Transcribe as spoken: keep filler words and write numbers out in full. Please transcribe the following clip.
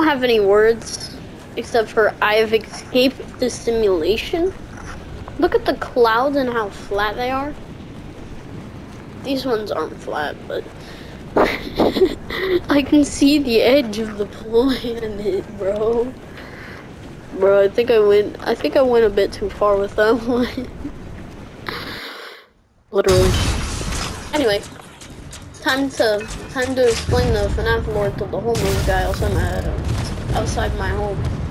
have any words except for I have escaped the simulation. Look at the clouds and how flat they are. These ones aren't flat, but I can see the edge of the planet, bro. Bro, I think I went. I think I went a bit too far with that one. Literally. Anyway, time to time to explain the FNAF lore to the homeless guy outside my outside my home.